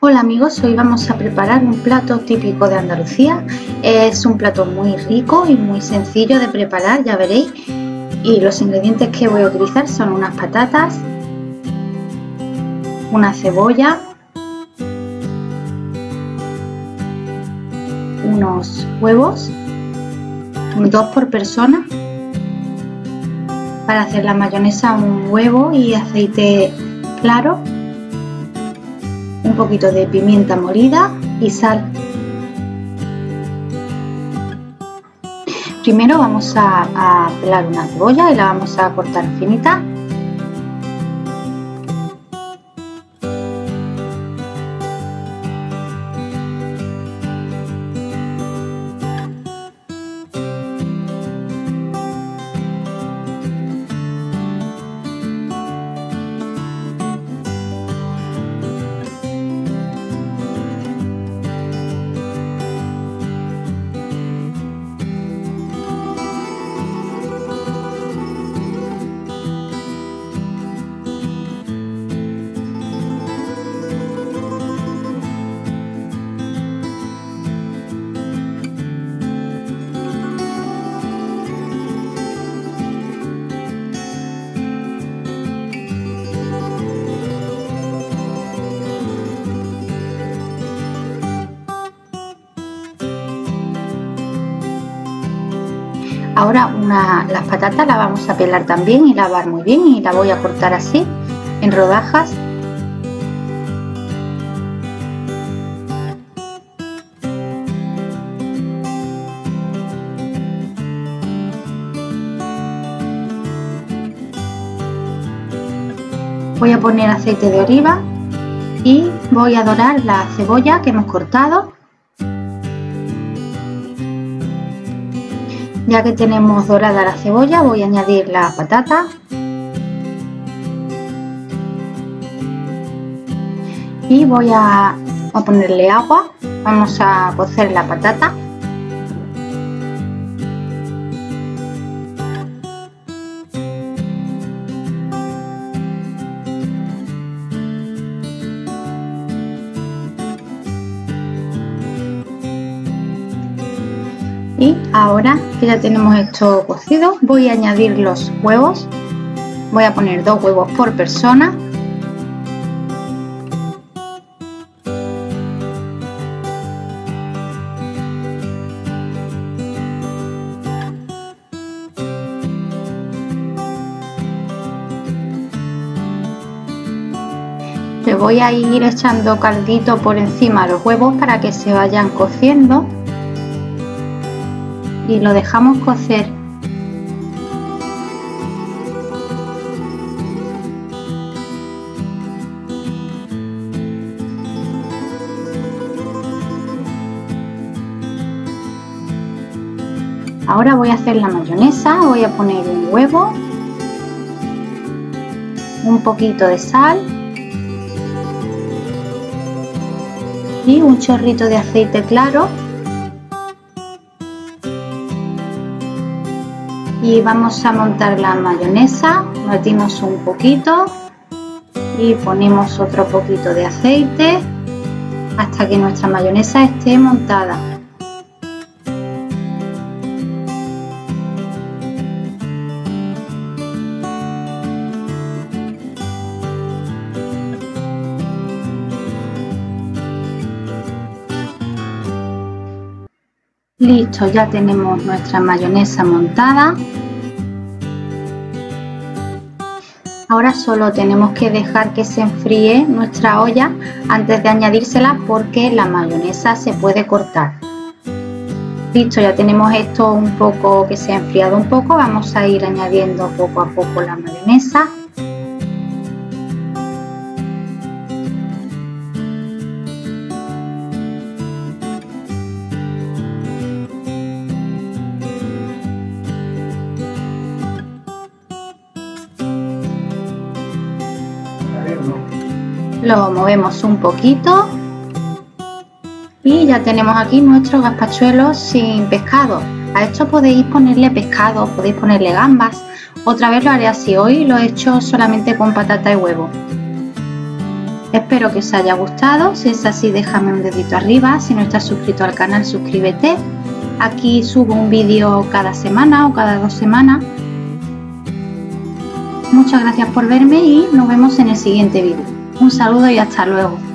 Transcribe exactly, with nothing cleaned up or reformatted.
Hola amigos, hoy vamos a preparar un plato típico de Andalucía. Es un plato muy rico y muy sencillo de preparar, ya veréis. Y los ingredientes que voy a utilizar son unas patatas, una cebolla, unos huevos, dos por persona. Para hacer la mayonesa, un huevo y aceite claro, un poquito de pimienta molida y sal. Primero vamos a, a pelar una cebolla y la vamos a cortar finita. Ahora una, las patatas las vamos a pelar también y lavar muy bien, y la voy a cortar así en rodajas. Voy a poner aceite de oliva y voy a dorar la cebolla que hemos cortado. Ya que tenemos dorada la cebolla, voy a añadir la patata y voy a, a ponerle agua. Vamos a cocer la patata. Y ahora que ya tenemos esto cocido, voy a añadir los huevos. Voy a poner dos huevos por persona. Le voy a ir echando caldito por encima a los huevos para que se vayan cociendo. Y lo dejamos cocer. Ahora voy a hacer la mayonesa. Voy a poner un huevo, un poquito de sal y un chorrito de aceite claro. Y vamos a montar la mayonesa, batimos un poquito y ponemos otro poquito de aceite hasta que nuestra mayonesa esté montada. Listo, ya tenemos nuestra mayonesa montada. Ahora solo tenemos que dejar que se enfríe nuestra olla antes de añadírsela, porque la mayonesa se puede cortar. Listo, ya tenemos esto un poco que se ha enfriado un poco. Vamos a ir añadiendo poco a poco la mayonesa. Lo movemos un poquito y ya tenemos aquí nuestros gazpachuelos sin pescado. A esto podéis ponerle pescado, podéis ponerle gambas. Otra vez lo haré así. Hoy lo he hecho solamente con patata y huevo. Espero que os haya gustado. Si es así, déjame un dedito arriba. Si no estás suscrito al canal, suscríbete. Aquí subo un vídeo cada semana o cada dos semanas. Muchas gracias por verme y nos vemos en el siguiente vídeo. Un saludo y hasta luego.